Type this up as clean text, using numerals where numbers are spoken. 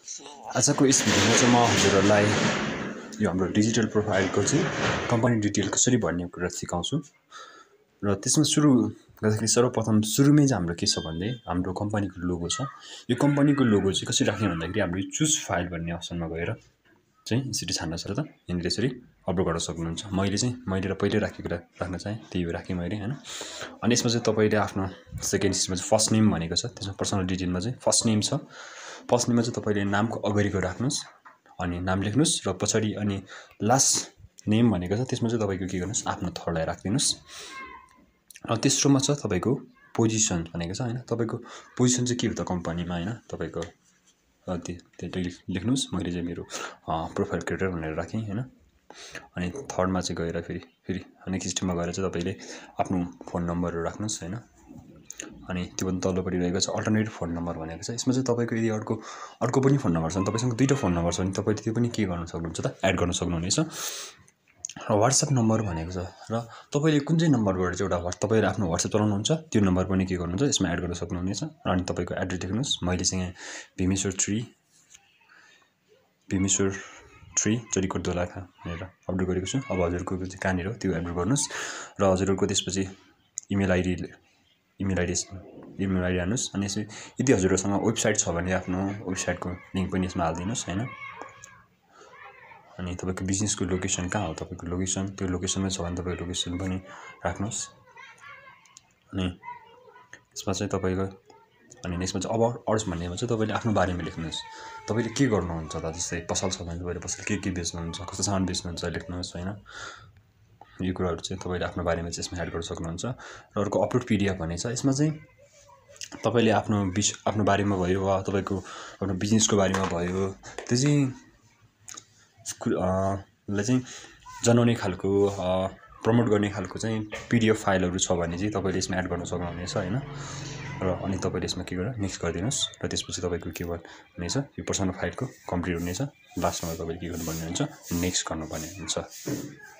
आजको यस भिडियोमा चाहिँ म हजुरहरूलाई यो हाम्रो डिजिटल प्रोफाइलको चाहिँ कम्पनी डिटेल कसरी भर्ने कुरा सिकाउँछु। र त्यसमा सुरु गर्दाखेरि सर्वप्रथम सुरुमै चाहिँ हाम्रो के छ भन्दै हाम्रो कम्पनीको लोगो छ। यो कम्पनीको लोगो चाहिँ कसरी राख्ने भन्दाखेरि हाम्रो चुज फाइल भन्ने अप्सनमा गएर चाहिँ यसरी छान्न छ त यहाँनिर यसरी अपलोड गर्न सक्नुहुन्छ। मैले पहिले राखेको राख्न चाहेँ त्यही हो राखेँ मैले हैन। अनि यसमा चाहिँ तपाईले आफ्नो सेकेन्ड स्टेजमा चाहिँ फर्स्ट नेम भनेको छ, त्यसमा पर्सनल डिटेलमा चाहिँ फर्स्ट नेम छ। फर्स्ट नेममा चाहिँ तपाईले नामको अगाडिको राख्नुस् अनि नाम लेख्नुस् र पछाडी अनि लास्ट नेम भनेको छ त्यसमा चाहिँ तपाईको के गर्नुस् आफ्नो थरलाई राख्दिनुस्। र तेस्रोमा छ तपाईको पोजिसन भनेको छ हैन। तपाईको पोजिसन चाहिँ के हो त कम्पनीमा हैन तपाईको त्यो लेख्नुस्। मैले चाहिँ मेरो प्रोफाइल क्रिएटर भनेर राखेँ हैन। अनि थर्डमा चाहिँ गएर फेरि नेक्स्ट स्टेपमा गएर चाहिँ तपाईले आफ्नो फोन नम्बरहरु राख्नुस् हैन। अनि त्यो पनि तल्लोपट्टि रहेको छ अल्टरनेटिभ फोन नम्बर भनेको छ। यसमा चाहिँ तपाईको यदि अर्को पनि फोन नम्बर छ भने तपाईसँग दुईटा फोन नम्बर छ भने तपाईले त्यो पनि के गर्न सक्नुहुन्छ त एड गर्न सक्नुहुनेछ। र WhatsApp नम्बर भनेको छ र तपाईले कुन चाहिँ नम्बरबाट चाहिँ एउटा तपाईले आफ्नो WhatsApp चलाउनुहुन्छ त्यो नम्बर पनि के गर्नुहुन्छ यसमा एड गर्न सक्नुहुनेछ। अनि तपाईको एड्रेस लेख्नुस्। मैले चाहिँ भीमेश्वर 3 चरीकोट दोलखा भनेर अपलोड गरेको छु। अब हजुरको चाहिँ कहाँनिर हो त्यो एड्रेस गर्नुस्। र हजुरको त्यसपछि इमेल आइडी हाल्नुस्। अनि यदि हजुरसँग वेबसाइट छ भने आफ्नो वेबसाइटको लिंक पनि यसमा हाल्दिनुस् हैन। अनि तपाईको बिजनेसको लोकेसन कहाँ हो तपाईको लोकेसन त्यो लोकेसनमा छ भने तपाईको लोकेसन पनि राख्नुस्। अनि यसमा चाहिँ तपाईको अनि नेक्स्टमा चाहिँ अबाउट अस भन्नेमा चाहिँ तपाईले आफ्नो बारेमा लेख्नुस्। तपाईले के गर्नुहुन्छ त जस्तै पसल छ भने तपाईले पसल के बेच्नुहुन्छ कस्तो सामान बेच्नुहुन्छ लेख्नुस् हैन। यो कुराहरु चाहिँ तपाईले आफ्नो बारेमा चाहिँ यसमा एड गर्न सक्नुहुन्छ। र अर्को अपलोड पीडीएफ भन्ने छ। यसमा चाहिँ तपाईले आफ्नो बारेमा भयो वा तपाईको आफ्नो बिजनेसको बारेमा भयो त्यो चाहिँ लाई चाहिँ जनाउने खालको प्रमोट गर्ने खालको चाहिँ पीडीएफ फाइलहरु छ भने चाहिँ तपाईले यसमा एड गर्न सक्नुहुनेछ हैन। र अनि तपाईले यसमा के गर्नु नेक्स्ट गरिदिनुस्। र त्यसपछि तपाईको के हुनेछ यो पर्सनल फाइलको कम्प्लिट हुनेछ। लास्टमा तपाईले के गर्नुपर्ने हुन्छ नेक्स्ट गर्नुपर्ने हुन्छ।